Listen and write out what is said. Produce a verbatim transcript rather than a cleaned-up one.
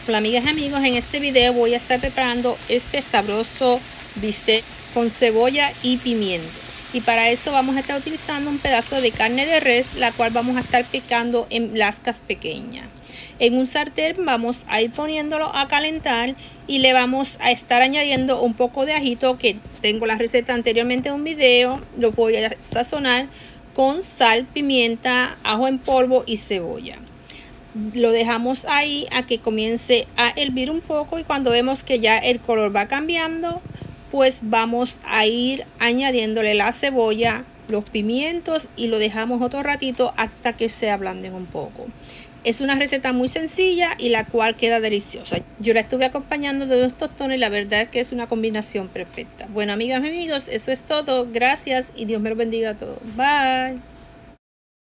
Hola amigas y amigos, en este video voy a estar preparando este sabroso bistec con cebolla y pimientos, y para eso vamos a estar utilizando un pedazo de carne de res, la cual vamos a estar picando en lascas pequeñas. En un sartén vamos a ir poniéndolo a calentar y le vamos a estar añadiendo un poco de ajito, que tengo la receta anteriormente en un video. Lo voy a sazonar con sal, pimienta, ajo en polvo y cebolla. Lo dejamos ahí a que comience a hervir un poco, y cuando vemos que ya el color va cambiando, pues vamos a ir añadiéndole la cebolla, los pimientos, y lo dejamos otro ratito hasta que se ablanden un poco. Es una receta muy sencilla y la cual queda deliciosa. Yo la estuve acompañando de unos tostones y la verdad es que es una combinación perfecta. Bueno, amigas y amigos, eso es todo. Gracias y Dios me los bendiga a todos. Bye.